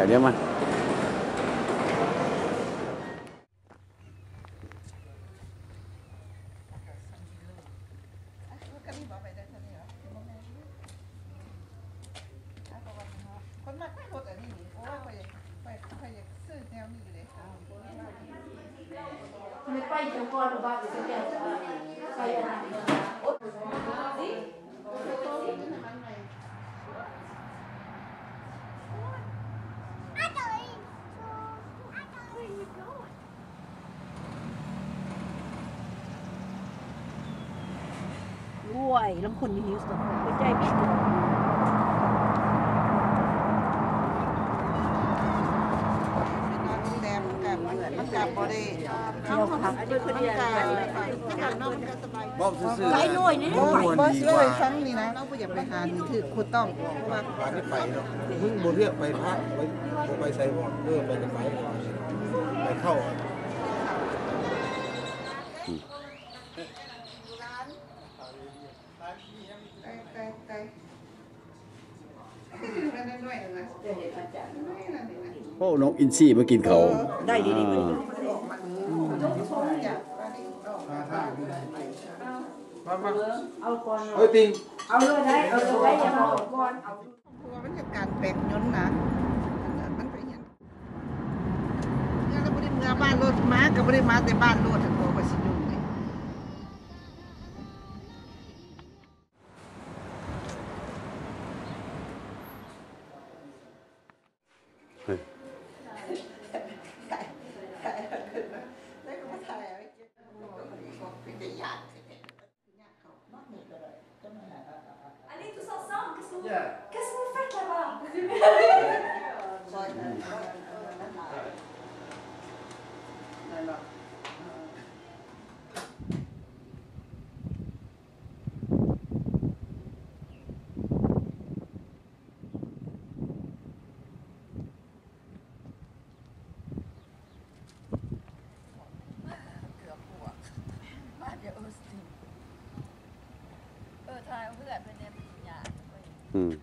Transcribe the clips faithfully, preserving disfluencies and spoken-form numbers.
เดี๋ยวมาด้วยแล้วคนมีนิ้วสองหัวใจพี่มันกับบอดี้เที่ยวครับอันนี้คือมันกัมันกัน้องมันสบายบอกซื่อๆไล่ลอยนี่บอสเลยครั้งนี้นะเราอยากไปหานี่คือคุณต้องว่าร้านนี้ไปเนาะเพิ่งบนเรียกไปพักไปไปใส่หมวกเริ่มไปจะไปไปเข้าโอ้น้องอินซี่มากินเขาได้ดีดีเลยเฮ้ยติงเอาเลยได้เอาเลยได้ยังเอาก่อนเอาเพราะว่ามันจะการแปลงยนต์นะมันเป็นอย่างนี้เราไม่ได้เมื่อบ้านรถมาก็ไม่ได้มาแต่บ้านรถทั้งตัวไปสิยุ่งเลย Allez tous ensemble, qu'est-ce que vous, qu'est-ce que vous faites là-bas? เออทายเพื่อนเพื่อนเนี่ยเป็นญาติอืม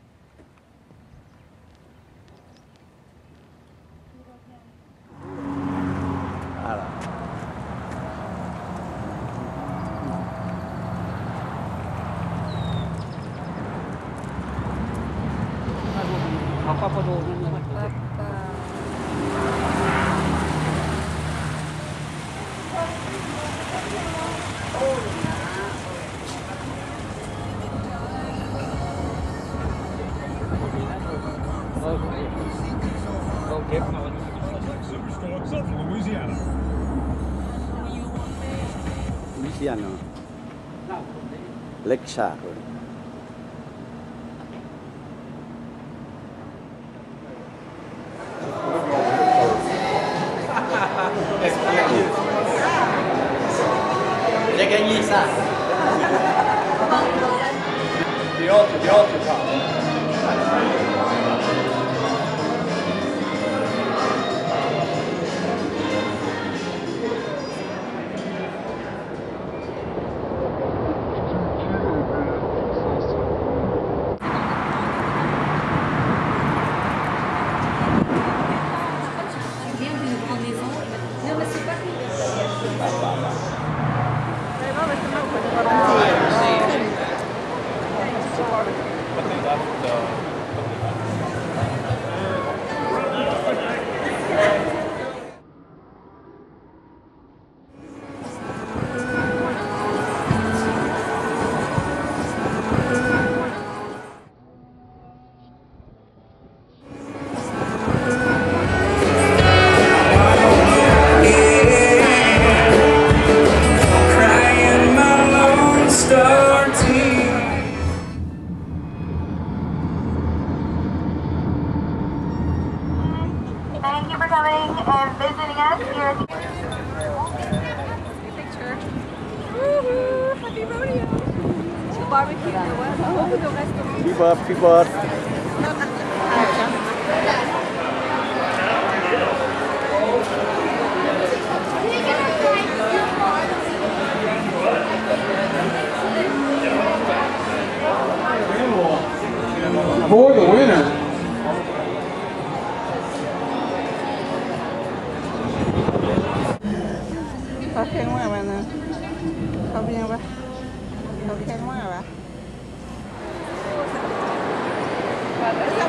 อะไรเขาก็พอดูนั่นเลยวิเชียนเนาะเล็กฉากเลยเล็กแค่ยี่สิบเดี๋ยวเดี๋ยวจะทำพี่เบิร์ดพี่เบิร์ดโอ้ยโอ้ยน่ะ là bà bà để sao